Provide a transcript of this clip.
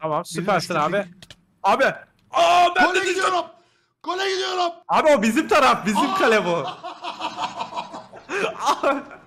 Tamam süpersin düşürdük. abi. Abi. Aa ben Gole de düştüm. gidiyorum. Gole gidiyorum. Abi o bizim taraf, bizim kale bu.